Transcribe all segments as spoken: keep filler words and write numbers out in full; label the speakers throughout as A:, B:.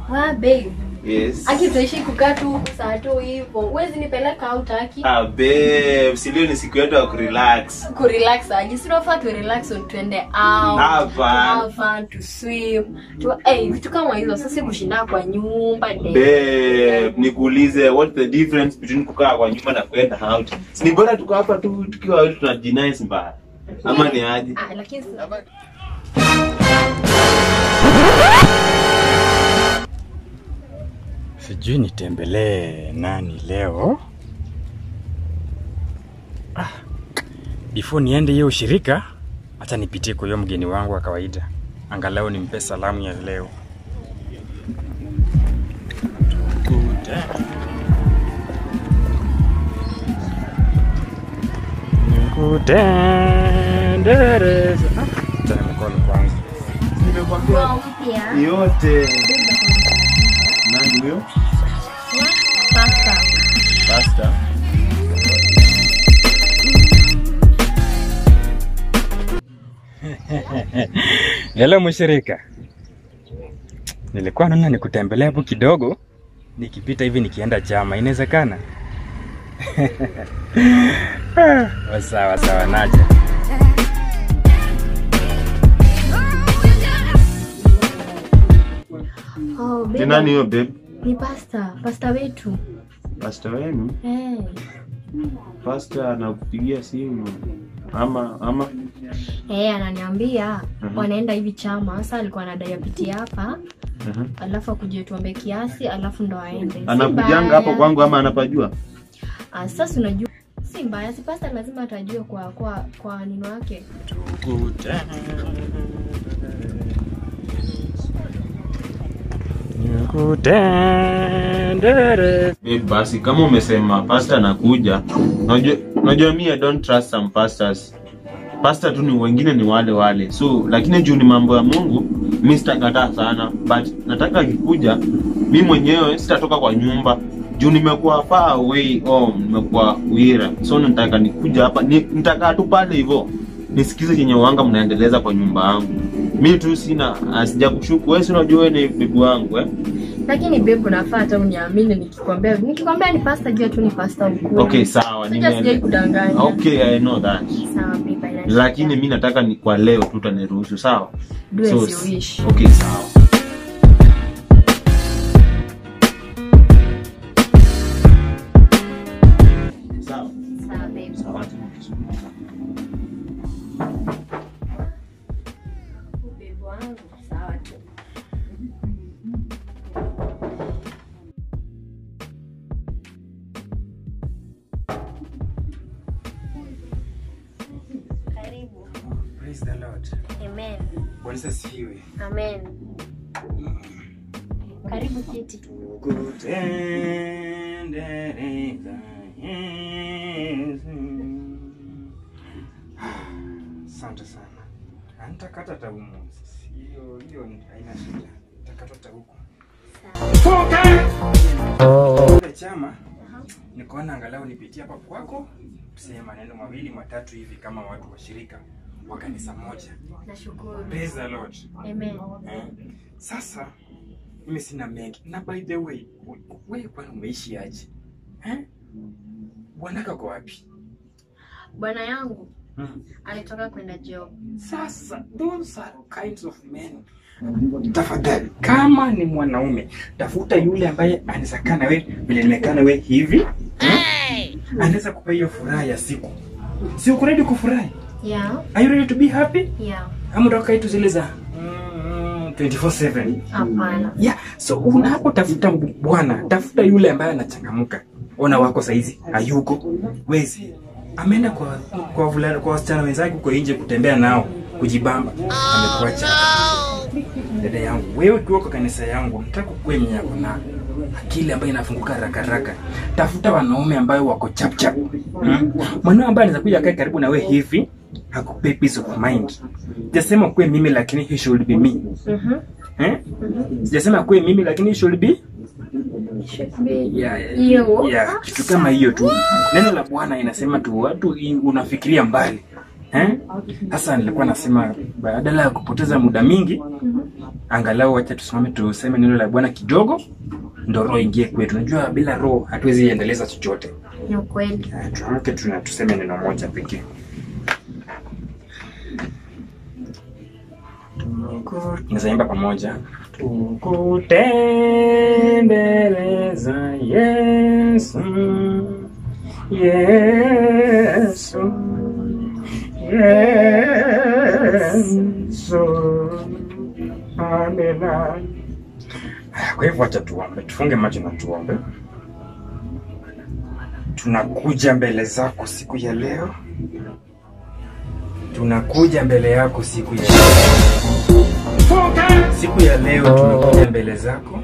A: Wa babe.
B: Yes.
A: Aki tutaishi kukaa tu saa tu hivyo. Uwezi nipeleka au taki?
B: Ah babe, si leo ni siku yetu ya kurelax.
A: Kurelax aje? Si tunafaa tu relax on tuende out.
B: Hapa.
A: Have fun, to swim. Tu eh vitu kama hizo sasa kushinda kwa nyumba de.
B: Babe, nikuulize what the difference between kukaa kwa nyumba na kwenda out? Si ni bora tuko hapa tu tukiwa wote tunajinice mbaya. Ama ni aje?
A: Ah lakini
C: sijui nitembelee nani leo. Ah, before niende hiyo ushirika, acha nipitie kwa hiyo mgeni wangu wa kawaida. Angalau nimpe salamu ya leo. Nikutendereza. Tena mkono kwanza.
B: Nimekwambia yote. Nani huyo?
A: pasta.
B: Pasta.
C: Hello mshirika. Nilikuwa naona nikutembelea hapo kidogo. Nikipita hivi nikienda chama, inawezekana? Sawa sawa naja.
A: Oh babe.
B: Ni nani huyo babe?
A: Ni pasta, pasta wetu.
B: Pasta wenu?
A: Eh.
B: Pasta anakupigia simu ama ama
A: Eh ananiambia
B: uh-huh.
A: wanaenda hivi chama. Sasa alikuwa anadai apitie hapa.
B: Uh-huh.
A: Alafu akuje tuombe kiasi, alafu ndo aende.
B: Anakujanga hapo kwangu ama anapajua?
A: Ah sasa unajua si mbaya, si pasta lazima atajue kwa kwa kwa neno yake.
C: Nikutendere.
B: Eh basi kama umesema pasta anakuja, unajua unajua mimi I don't trust some pastors. Pastor tu ni wengine ni wale wale. So lakini juu ni mambo ya Mungu, mimi sitakataa sana, but nataka akikuja mimi mwenyewe sitatoka kwa nyumba. Juu nimekuwa far away home, nimekuwa Wira. So nataka nikuja hapa, nitakaa tu pale hivyo. Nisikize chenye wanga mnaendeleza kwa nyumba yangu. Mimi tu sina sijakushuku. Wewe si unajua ni bibi wangu eh?
A: Lakini babe unafaa hata uniamini nikikwambia. Nikikwambia ni pasta jua tu ni pasta ukuu.
B: Okay sawa,
A: nimeelewa. Kudanganya.
B: Okay, I know that.
A: Sawa babe.
B: Lakini mimi nataka ni kwa leo tu utaniruhusu, sawa?
A: Do as you wish.
B: Okay, sawa. Sawa.
A: Sawa babe.
B: Sawa.
A: Babe wangu sawa tu. Karibu.
C: Praise the Lord.
A: Amen.
C: Bwana asifiwe.
A: Amen. Karibu kiti.
C: Kutendereza Yesu. Asante sana. Nitakata taumu. Hiyo hiyo haina shida. Nitakata tauku. Sawa. Ile chama nikaona angalau nipitie hapa kwako, tuseme maneno mawili matatu hivi kama watu wa shirika wa kanisa moja.
A: Nashukuru.
C: Praise the Lord.
A: Amen.
C: Eh, sasa mimi sina mengi. Na by the way, wewe kwani umeishi aje? Eh? Bwanaka kwa wapi?
A: Bwana yangu
C: Hmm.
A: alitoka kwenda job.
C: Sasa those are kinds of men. Tafadhali kama ni mwanaume, tafuta yule ambaye anaweza kana wewe vile nimekana wewe hivi. Hey! Anaweza kupa hiyo furaha ya siku. Si uko ready kufurahi?
A: Yeah.
C: Are you ready to be happy?
A: Yeah.
C: Ama unataka itu zile za twenty-four seven?
A: Hapana.
C: Yeah, so unapotafuta bwana, tafuta yule ambaye anachangamuka. Ona wako saizi hayuko. Wezi ameenda kwa kwa vulana kwa wasichana wenzake huko nje kutembea nao, kujibamba. Amekuacha. Dada yangu, wewe ukiwa kwa kanisa yangu, nataka kwenye yako na akili ambayo inafunguka haraka haraka. Tafuta wanaume ambao wako chap chap. Hmm? Mwanaume ambaye anaweza kuja akae karibu na wewe hivi, akupe peace of mind. Sijasema kwa mimi lakini he should be me.
A: Mhm.
C: Eh? Sijasema kwa mimi lakini he should be yeah,
A: hiyo.
C: Yeah, kitu kama hiyo tu. Neno la Bwana inasema tu watu unafikiria mbali. Eh? Sasa nilikuwa nasema badala ya kupoteza muda mingi, angalau acha tusimame tuseme neno la Bwana kidogo ndio roho ingie kwetu. Unajua bila roho hatuwezi endeleza chochote.
A: Ni kweli.
C: Tuamke tuna tuseme neno moja pekee. Tunaimba pamoja. Tukutembeleza Yesu, Yesu, Yesu, amina. Kwa hivyo acha tuombe, tufunge macho na tuombe. Tunakuja mbele zako siku ya leo. Tunakuja mbele yako siku ya leo. Siku ya leo tumekuja mbele zako.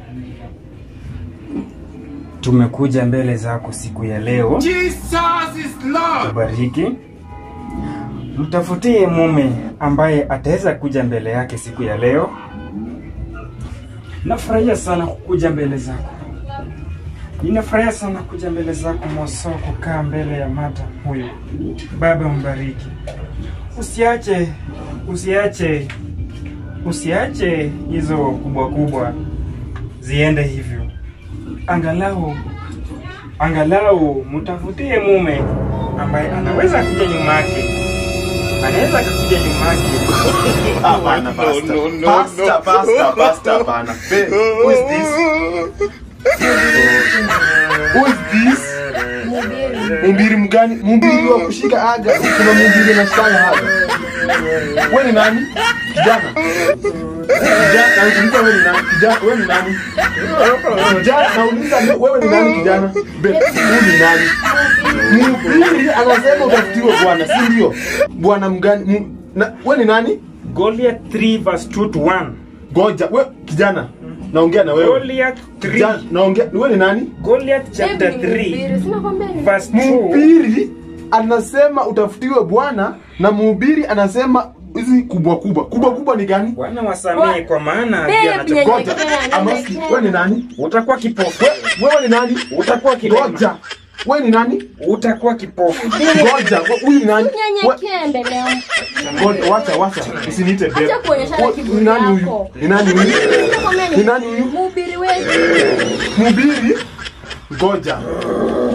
C: Tumekuja mbele zako siku ya leo.
D: Jesus is Lord.
C: Tubariki. Mtafutie mume ambaye ataweza kuja mbele yake siku ya leo. Nafurahia sana kukuja mbele zako. Ninafurahia sana kuja mbele zako Moso, kukaa mbele ya mata huyu. Baba mbariki. Usiache, usiache, usiache hizo kubwa kubwa ziende hivyo. Angalau, angalau mtafutie mume ambaye anaweza kuja nyuma yake. Anaweza kuja nyuma yake.
B: Hapana, pastor.
D: No, no, no,
B: Pastor,
D: no.
B: pastor, pastor, hapana. Babe, who is this? Who is this? Mumbiri mgani? Mumbiri wa kushika aga. Kuna mumbiri na shanga aga. Wewe ni nani? Kijana. Kijana, nauliza wewe ni nani? Kijana, wewe ni nani? Kijana, nauliza wewe ni nani kijana? Babe, wewe ni nani? Mumbiri anasema utafutiwe bwana, si ndio? Bwana mgani? Wewe ni nani?
C: Goliath three verse two to one.
B: Goja, wewe kijana. Naongea na wewe.
C: Goliath three.
B: Kijana, naongea, wewe ni nani?
C: Goliath chapter three verse two.
B: Mhubiri anasema utafutiwe bwana na mhubiri anasema hizi kubwa kubwa. Kubwa kubwa ni gani?
C: Bwana wasamee kwa maana pia
A: Babe,
C: anachogoja.
B: Amaski, wewe ni nani?
C: Utakuwa kipofu.
B: Wewe ni nani?
C: Utakuwa kilema.
B: Goja. Wewe ni nani?
C: Utakuwa kipofu.
B: Goja, huyu ni nani?
A: Nyenyekee mbele yangu.
B: Goja, wacha wacha. Usiniite babe.
A: Acha kuonyeshana kiburi
B: Ni nani huyu?
A: yako.
B: Ni nani huyu? Ni nani huyu?
A: Mhubiri wetu.
B: Mhubiri? Goja.